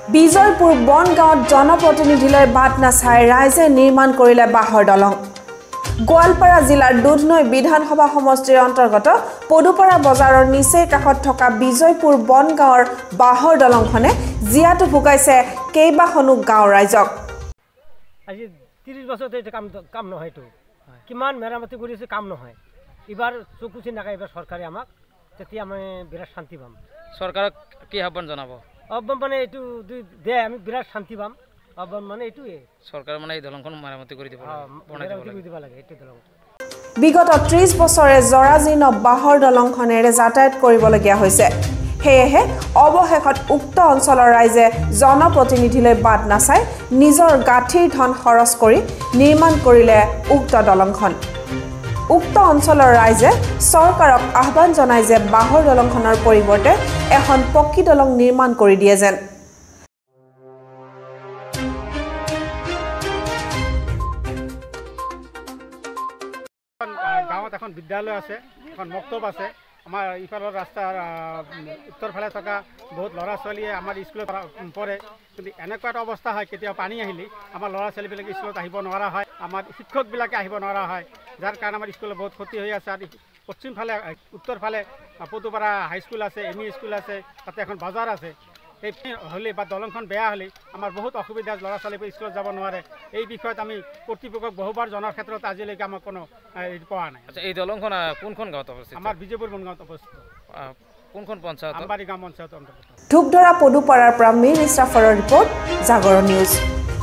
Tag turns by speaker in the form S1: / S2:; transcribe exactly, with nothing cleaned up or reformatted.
S1: বিজয়পুৰ বনগাঁৱত জনপ্ৰতিনিধিলৈ বাট নাচাই ৰাইজে নিৰ্মাণ কৰিলে বাঁহৰ দলং। গোৱালপাৰা জিলাৰ দুধনৈ বিধানসভা সমষ্টিৰ অন্তৰ্গত পদুপাৰা বজাৰৰ নিচেই কাষত থকা বিজয়পুৰ বনগাঁৱৰ বাঁহৰ দলংখনে জিয়াটো ভুকাইছে কেইবাখনো গাঁও ৰাইজক।
S2: আজি ত্ৰিশ বছৰ ধৰি কাম কাম নহয়তো, কিমান মেৰামতি কৰিছে কাম নহয়। এবাৰ চকুচি নাকাই এবাৰ চৰকাৰে আমাক, তেতিয়া আমি বিৰাট শান্তি পাম।
S3: চৰকাৰক কি আহ্বান জনাব?
S2: আহ্বান মানে এইটো দে আমি বিৰাট শান্তি পাম। আহ্বান মানে এইটোৱে
S3: চৰকাৰ মানে এই দলংখন মেৰামতি কৰি দিব লাগে
S2: এইটো দলং।
S1: বিগত ত্ৰিশ বছৰে জৰাজীৰ্ণ বাঁহৰ দলংখনেৰে যাতায়াত কৰিবলগীয়া হৈছে। সেয়েহে অৱশেষত উক্ত অঞ্চলৰ ৰাইজে জনপ্ৰতিনিধিলৈ বাট নাচাই নিজৰ গাঁঠিৰ ধন খৰচ কৰি নিৰ্মাণ কৰিলে উক্ত দলংখন। উক্ত অঞ্চলৰ ৰাইজে চৰকাৰক আহ্বান জনায় যে বাঁহৰ দলংখনৰ পৰিৱৰ্তে এখন পকী দলং নিৰ্মাণ কৰি দিয়ে যেন।
S4: গাঁৱত এখন বিদ্যালয় আছে, এখন মক্তব আছে। আমাৰ ইফালৰ ৰাস্তাৰ উত্তৰ ফালে থকা বহুত ল'ৰা ছোৱালীয়ে আমাৰ স্কুলত পঢ়ে, কিন্তু এনেকুৱা এটা অৱস্থা হয় কেতিয়াবা পানী আহিলে আমাৰ ল'ৰা ছোৱালীবিলাকে স্কুলত আহিব নোৱাৰা হয়, আমাৰ শিক্ষকবিলাকে আহিব নোৱাৰা হয়, যাৰ কাৰণে আমাৰ স্কুলত বহুত ক্ষতি হৈ আছে। আৰু পশ্চিম ফালে উত্তৰ ফালে পদুপাৰা হাইস্কুল আছে, এম ই স্কুল আছে, তাতে এখন বজাৰ আছে। এই হ'লে বা দলংখন বেয়া হ'লে আমাৰ বহুত অসুবিধা, ল'ৰা ছোৱালীবোৰ স্কুলত যাব নোৱাৰে। এই বিষয়ত আমি কৰ্তৃপক্ষক বহুবাৰ জনাৰ ক্ষেত্ৰত আজিলৈকে আমাক কোনো পোৱা নাই।
S3: আচ্ছা, এই দলংখন কোনখন গাঁৱত অৱস্থিত?
S4: আমাৰ বিজয়পুৰ বনগাঁৱত অৱস্থিত।
S3: কোনখন পঞ্চায়ত?
S4: আমবাৰী গাঁও পঞ্চায়ত অন্তৰ্গত।
S1: ধূপধৰা পদুপাৰাৰ পৰা মীৰ ইছৰাফৰৰ ৰিপৰ্ট, জাগৰণ নিউজ।